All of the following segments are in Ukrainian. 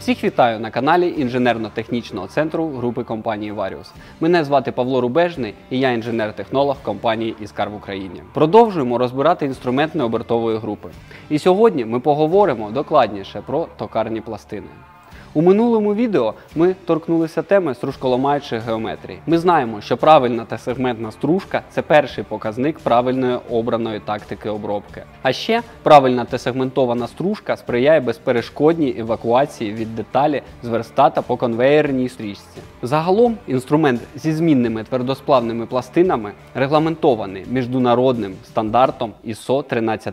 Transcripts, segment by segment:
Всіх вітаю на каналі інженерно-технічного центру групи компанії Варіус. Мене звати Павло Рубежний і я інженер-технолог компанії Іскар в Україні. Продовжуємо розбирати інструмент необертової групи. І сьогодні ми поговоримо докладніше про токарні пластини. У минулому відео ми торкнулися теми стружколамаючої геометрії. Ми знаємо, що правильна та сегментна стружка – це перший показник правильної обраної тактики обробки. А ще правильна та сегментована стружка сприяє безперешкодній евакуації від деталі з верстата по конвеєрній стрічці. Загалом інструмент зі змінними твердосплавними пластинами регламентований міжнародним стандартом ISO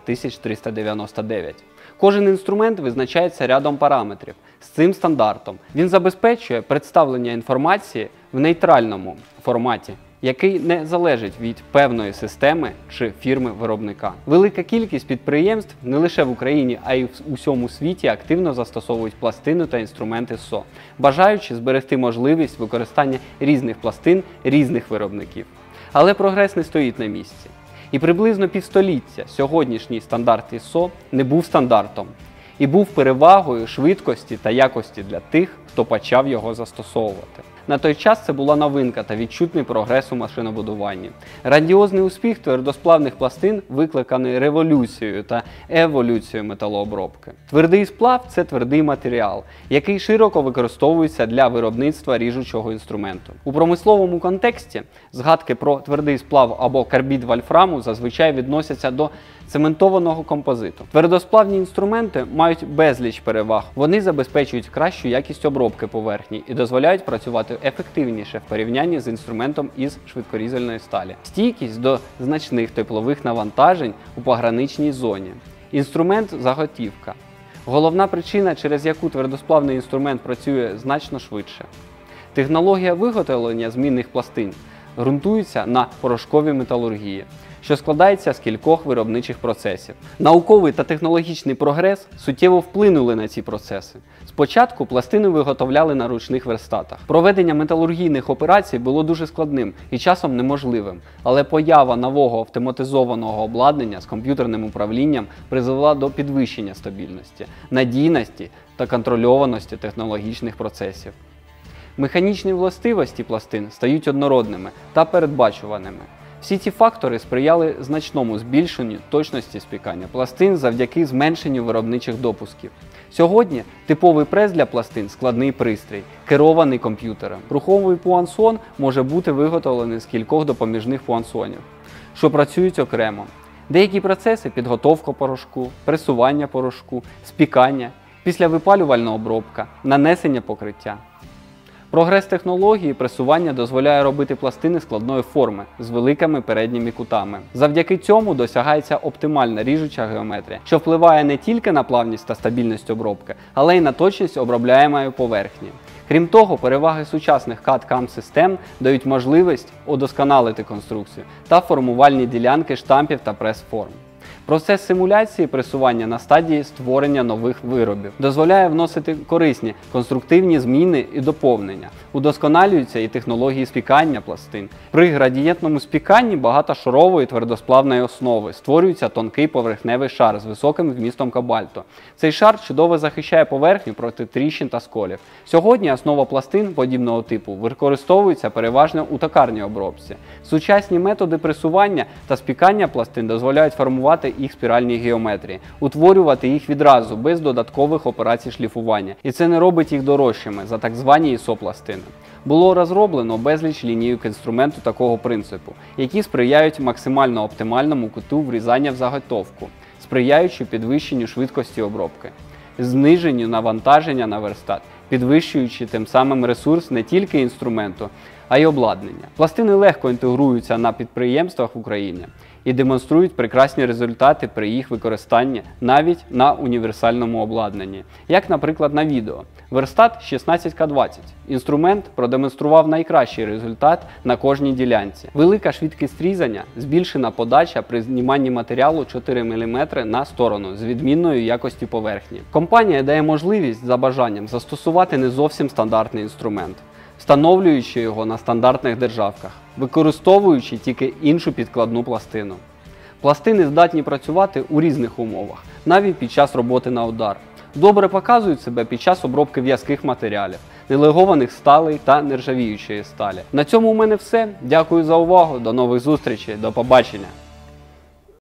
13399. Кожен інструмент визначається рядом параметрів. З цим стандартом він забезпечує представлення інформації в нейтральному форматі, який не залежить від певної системи чи фірми-виробника. Велика кількість підприємств не лише в Україні, а й в усьому світі активно застосовують пластини та інструменти ISO, бажаючи зберегти можливість використання різних пластин різних виробників. Але прогрес не стоїть на місці. І приблизно півстоліття сьогоднішній стандарт ISO не був стандартом і був перевагою швидкості та якості для тих, хто почав його застосовувати. На той час це була новинка та відчутний прогрес у машинобудуванні. Грандіозний успіх твердосплавних пластин викликаний революцією та еволюцією металообробки. Твердий сплав – це твердий матеріал, який широко використовується для виробництва ріжучого інструменту. У промисловому контексті згадки про твердий сплав або карбід вольфраму зазвичай відносяться до цементованого композиту. Твердосплавні інструменти мають безліч переваг. Вони забезпечують кращу якість обробки поверхні і дозволяють працювати ефективніше в порівнянні з інструментом із швидкорізальної сталі. Стійкість до значних теплових навантажень у пограничній зоні. Інструмент – заготівка. Головна причина, через яку твердосплавний інструмент працює значно швидше. Технологія виготовлення змінних пластин ґрунтується на порошковій металургії, що складається з кількох виробничих процесів. Науковий та технологічний прогрес суттєво вплинули на ці процеси. Спочатку пластини виготовляли на ручних верстатах. Проведення металургійних операцій було дуже складним і часом неможливим, але поява нового автоматизованого обладнання з комп'ютерним управлінням призвела до підвищення стабільності, надійності та контрольованості технологічних процесів. Механічні властивості пластин стають однородними та передбачуваними. Всі ці фактори сприяли значному збільшенню точності спікання пластин завдяки зменшенню виробничих допусків. Сьогодні типовий прес для пластин – складний пристрій, керований комп'ютером. Рухомий пуансон може бути виготовлений з кількох допоміжних пуансонів, що працюють окремо. Деякі процеси – підготовка порошку, пресування порошку, спікання, післявипалювальна обробка, нанесення покриття. Прогрес технології пресування дозволяє робити пластини складної форми з великими передніми кутами. Завдяки цьому досягається оптимальна ріжуча геометрія, що впливає не тільки на плавність та стабільність обробки, але й на точність обробляємої поверхні. Крім того, переваги сучасних CAD-CAM систем дають можливість удосконалити конструкцію та формувальні ділянки штампів та прес-форм. Процес симуляції пресування на стадії створення нових виробів дозволяє вносити корисні конструктивні зміни і доповнення. Удосконалюються і технології спікання пластин. При градієнтному спіканні багатошарової твердосплавної основи створюється тонкий поверхневий шар з високим вмістом кобальту. Цей шар чудово захищає поверхню проти тріщин та сколів. Сьогодні основа пластин подібного типу використовується переважно у токарній обробці. Сучасні методи пресування та спікання пластин дозволяють формувати їх спіральні геометрії, утворювати їх відразу, без додаткових операцій шліфування. І це не робить їх дорожчими за так звані ISO-пластини. Було розроблено безліч лінійок інструменту такого принципу, які сприяють максимально оптимальному куту врізання в заготовку, сприяючи підвищенню швидкості обробки, зниженню навантаження на верстат, підвищуючи тим самим ресурс не тільки інструменту, а й обладнання. Пластини легко інтегруються на підприємствах в Україні і демонструють прекрасні результати при їх використанні навіть на універсальному обладнанні. Як, наприклад, на відео. Верстат 16К20. Інструмент продемонстрував найкращий результат на кожній ділянці. Велика швидкість різання, збільшена подача при зніманні матеріалу 4 мм на сторону з відмінною якістю поверхні. Компанія дає можливість за бажанням застосувати не зовсім стандартний інструмент, встановлюючи його на стандартних державках, використовуючи тільки іншу підкладну пластину. Пластини здатні працювати у різних умовах, навіть під час роботи на удар. добре показують себе під час обробки в'язких матеріалів, нелегованих сталей та нержавіючої сталі. На цьому у мене все. Дякую за увагу. До нових зустрічей. До побачення.